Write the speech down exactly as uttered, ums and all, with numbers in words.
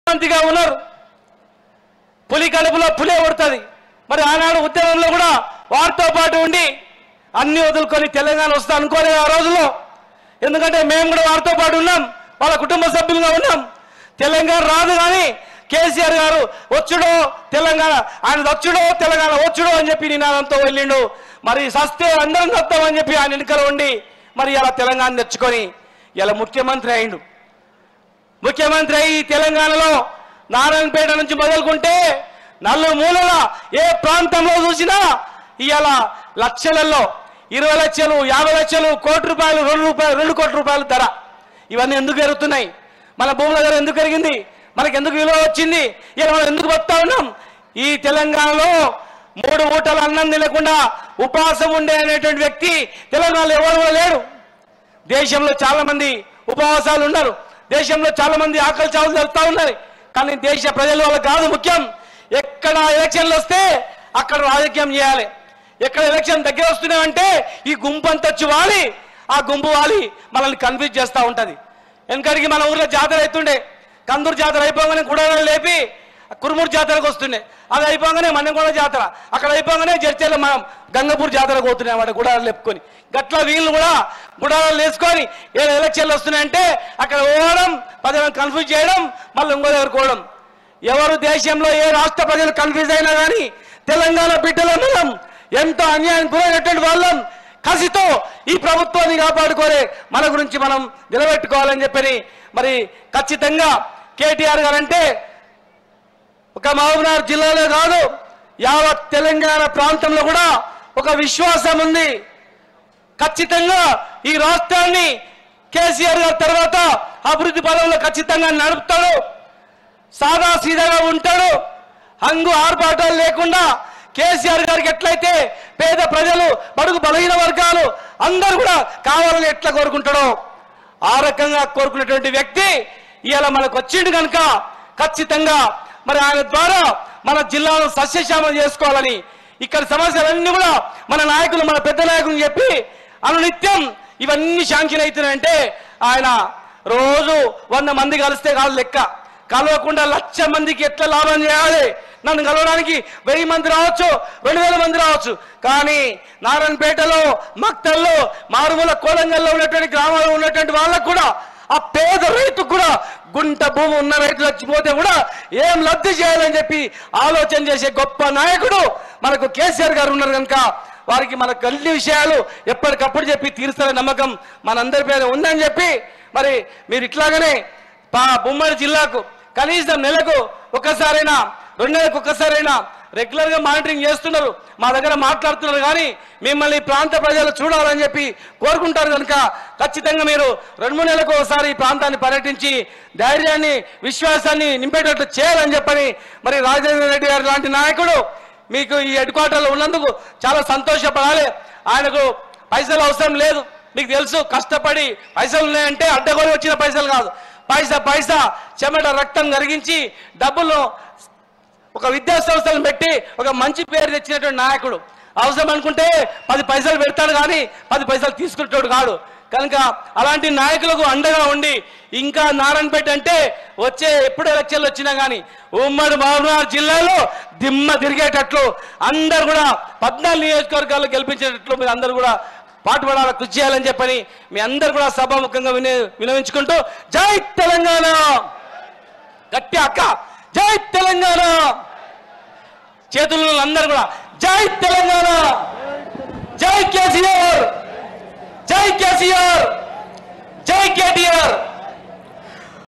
శాంతిగా ఉన్నారు. పులి కడుపులో పులే పడుతుంది. మరి ఆనాడు ఉద్యమంలో కూడా వారితో పాటు ఉండి అన్ని వదులుకొని తెలంగాణ వస్తా అనుకోలేదు ఆ రోజుల్లో. ఎందుకంటే మేము కూడా వారితో పాటు ఉన్నాం, వాళ్ళ కుటుంబ సభ్యులుగా ఉన్నాం. తెలంగాణ రాదు కానీ కేసీఆర్ గారు వచ్చుడో తెలంగాణ, ఆయన వచ్చుడో తెలంగాణ వచ్చుడో అని చెప్పి నినాదంతో వెళ్ళిండు. మరి సస్తే అందరం వస్తామని చెప్పి ఆయన ఎన్నికలు ఉండి మరి ఇలా తెలంగాణ తెచ్చుకొని ఇలా ముఖ్యమంత్రి అయిండు. ముఖ్యమంత్రి అయి తెలంగాణలో నారాయణపేట నుంచి మొదలుకుంటే నలుగు మూలల ఏ ప్రాంతంలో చూసినా ఇవాళ లక్షలలో ఇరవై లక్షలు యాభై లక్షలు కోటి రూపాయలు రెండు రూపాయలు రెండు కోట్ల రూపాయలు ధర ఇవన్నీ ఎందుకు పెరుగుతున్నాయి? మన భూముల ధర ఎందుకు పెరిగింది? మనకి ఎందుకు విలువ వచ్చింది? ఇలా మనం ఎందుకు బతుకుతా ఉన్నాం? ఈ తెలంగాణలో మూడు ఊటలు అన్నం తినకుండా ఉపవాసం ఉండే అనేటువంటి వ్యక్తి తెలంగాణలో ఎవరు కూడా లేడు. దేశంలో చాలా మంది ఉపవాసాలు ఉన్నారు, దేశంలో చాలా మంది ఆకలి చావులు జరుగుతూ ఉన్నాయి. కానీ దేశ ప్రజల వల్ల కాదు ముఖ్యం. ఎక్కడ ఎలక్షన్లు వస్తే అక్కడ రాజకీయం చేయాలి. ఎక్కడ ఎలక్షన్ దగ్గర వస్తున్నాయంటే ఈ గుంపు అంతా వచ్చి వాలి ఆ గుంపు వాలి మనల్ని కన్ఫ్యూజ్ చేస్తూ ఉంటుంది. వెనకడికి మన ఊర్లో జాతర అవుతుండే, కందూరు జాతర అయిపోగానే గుడారాలు లేపి కురుమూరు జాతరకు వస్తుండే, అది అయిపోగానే మన్నెగొండ జాతర, అక్కడ అయిపోగానే జడ్చర్ల మనం గంగపూర్ జాతరకు పోతున్నాయి అన్నమాట గుడారాలు లేపుకొని. గట్ల వీళ్ళు కూడా గుడారాలు వేసుకొని ఏ ఎలక్షన్లు వస్తున్నాయంటే అక్కడ పోవడం, ప్రజలను కన్ఫ్యూజ్ చేయడం, మళ్ళీ ఇంకో దగ్గర పోవడం. ఎవరు దేశంలో ఏ రాష్ట్ర ప్రజలు కన్ఫ్యూజ్ అయినా కానీ తెలంగాణ బిడ్డల మనం ఎంతో అన్యాయం గురైనటువంటి వాళ్ళం కసితో ఈ ప్రభుత్వాన్ని కాపాడుకోలే మన గురించి మనం నిలబెట్టుకోవాలని చెప్పని మరి ఖచ్చితంగా కేటీఆర్ గారు అంటే ఒక మహబూబ్నగర్ జిల్లాలో కాదు యావత్ తెలంగాణ ప్రాంతంలో కూడా ఒక విశ్వాసం ఉంది. ఖచ్చితంగా ఈ రాష్ట్రాన్ని కేసీఆర్ గారి తర్వాత అభివృద్ధి పదంలో ఖచ్చితంగా నడుపుతాడు, సాదా సీదాగా ఉంటాడు. హంగు ఆర్భాటాలు లేకుండా కేసీఆర్ గారికి ఎట్లయితే పేద ప్రజలు బడుగు బలహీన వర్గాలు అందరూ కూడా కావాలని ఎట్లా కోరుకుంటాడో ఆ రకంగా కోరుకునేటువంటి వ్యక్తి ఇవాళ మనకు వచ్చిండు కనుక ఖచ్చితంగా మరి ఆయన ద్వారా మన జిల్లాను సస్యశ్యామం చేసుకోవాలని ఇక్కడ సమస్యలన్నీ కూడా మన నాయకులు మన పెద్ద నాయకులు చెప్పి అనునిత్యం ఇవన్నీ శాంక్షన్ అవుతున్నాయంటే ఆయన రోజు వంద మంది కలిస్తే కాదు లెక్క, కలవకుండా లక్ష మందికి ఎట్లా లాభం చేయాలి. నన్ను కలవడానికి వెయ్యి మంది రావచ్చు, రెండు వేల మంది రావచ్చు, కానీ నారాయణపేటలో మక్తల్లో మారుమూల కోలంగల్లో ఉన్నటువంటి గ్రామాల్లో ఉన్నటువంటి వాళ్ళకు కూడా ఆ పేద రైతుకు కూడా గుంట భూమి ఉన్న రైతులు వచ్చిపోతే కూడా ఏం లబ్ధి చేయాలని చెప్పి ఆలోచన చేసే గొప్ప నాయకుడు మనకు కేసీఆర్ గారు ఉన్నారు కనుక వారికి మనకు అన్ని విషయాలు ఎప్పటికప్పుడు చెప్పి తీరుస్తారనే నమ్మకం మనందరి పేద ఉందని చెప్పి మరి మీరు ఇట్లాగనే ఉమ్మడి జిల్లాకు కనీసం నెలకు ఒక్కసారైనా రెండు నెలలకు ఒక్కసారైనా రెగ్యులర్ గా మానిటరింగ్ చేస్తున్నారు, మా దగ్గర మాట్లాడుతున్నారు. కానీ మిమ్మల్ని ప్రాంత ప్రజలు చూడాలని చెప్పి కోరుకుంటారు కనుక ఖచ్చితంగా మీరు రెండు మూడు నెలలకు ఒకసారి ఈ ప్రాంతాన్ని పర్యటించి ధైర్యాన్ని విశ్వాసాన్ని నింపేటట్లు చేయాలని చెప్పని మరి రాజేంద్ర రెడ్డి గారు లాంటి నాయకుడు మీకు ఈ హెడ్ క్వార్టర్లో ఉన్నందుకు చాలా సంతోషపడాలి. ఆయనకు పైసలు అవసరం లేదు, మీకు తెలుసు. కష్టపడి పైసలు ఉన్నాయంటే అడ్డగోలు వచ్చిన పైసలు కాదు, పైసా పైసా చెమట రక్తం కరిగించి డబ్బులు ఒక విద్యా సంస్థలను పెట్టి ఒక మంచి పేరు తెచ్చినటువంటి నాయకుడు. అవసరం అనుకుంటే పది పైసలు పెడతాడు కానీ పది పైసలు తీసుకుంటాడు కాదు. కనుక అలాంటి నాయకులకు అండగా ఉండి ఇంకా నారాయణపేట అంటే వచ్చే ఎప్పుడు ఎలక్షన్లు వచ్చినా కానీ ఉమ్మడి మహబూబ్నగర్ జిల్లాలో దిమ్మ తిరిగేటట్లు అందరు కూడా పద్నాలుగు నియోజకవర్గాల్లో గెలిపించేటట్లు మీరు అందరూ కూడా పాటుపడాలి, కృషి చేయాలని చెప్పని మీ అందరు కూడా సభాముఖంగా విని వినవించుకుంటూ జై తెలంగాణ, గట్టి అక్క జై తెలంగాణ, చేతుల్లో అందరూ కూడా జై తెలంగాణ, జై కేసీఆర్, జై కేసీఆర్.